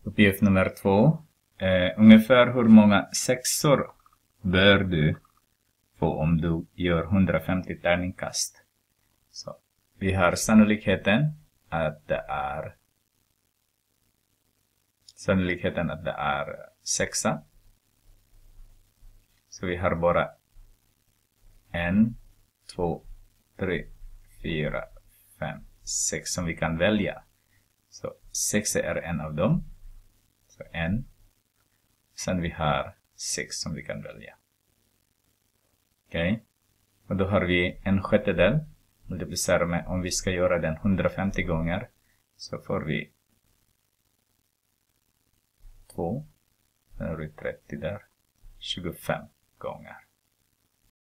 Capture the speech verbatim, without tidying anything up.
Uppgift nummer två. Eh, ungefär hur många sexor bör du få om du gör hundrafemtio tärningkast? Så vi har sannolikheten att det är sannolikheten att det är sexa. Så vi har bara en, två, tre, fyra, fem, sex som vi kan välja. Så sex är en av dem. Så en. Sen vi har sex som vi kan välja. Okej. Okay. Och då har vi en sjättedel. Multiplicerar med, om vi ska göra den hundrafemtio gånger. Så får vi två. Sen har vi trettio där. tjugofem gånger.